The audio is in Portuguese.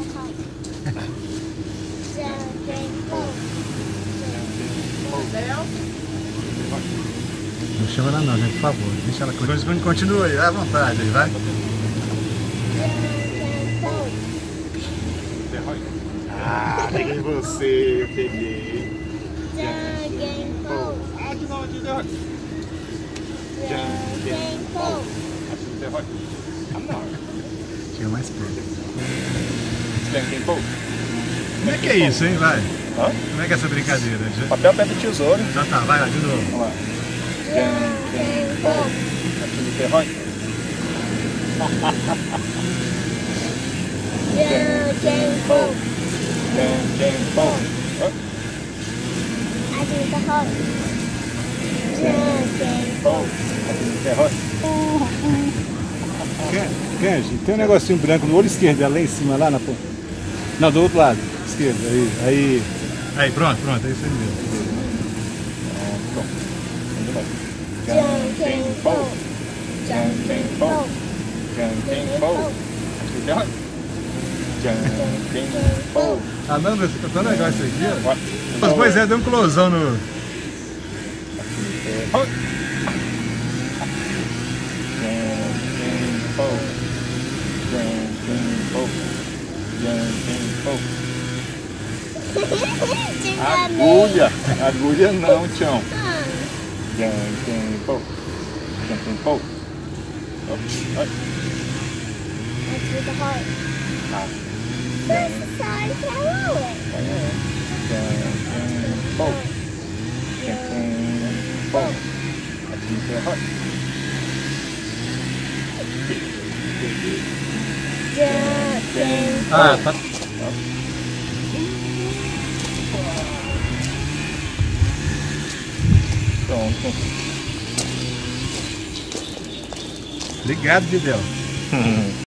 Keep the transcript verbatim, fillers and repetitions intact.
Não chama ela não, gente, por favor. Deixa ela continuar. Continua aí, à vontade aí, vai. Ah, peguei você, eu peguei. Ah, de novo, de novo. Chega mais perto. Como é que é isso, hein? Vai. Hã? Como é que é essa brincadeira? Papel, pedra e tesoura. Tá, tá, vai lá, de novo. Vamos lá. Aqui no terror. Aqui no terror. Kenji, tem um negocinho branco no olho esquerdo, lá em cima, lá na ponta. Não, do outro lado, esquerdo, aí, aí. Aí, pronto, pronto, é isso aí mesmo. Pronto. Janken Pou. Janken Pou. Janken Pou. Aqui no terror. Janken Pou. Ah, não, mas tá tão legal isso aqui, ó. Mas, pois é, deu um closão no... Aqui no terror. Pou. Janken Pou. Janken Pou. Agulha! Agulha não, tchão. Janken Pou. Janken Pou. Ai. Ah. Janken Pou. Janken Pou. Aqui no terror. Ah, tá. Pronto. Obrigado, Videl.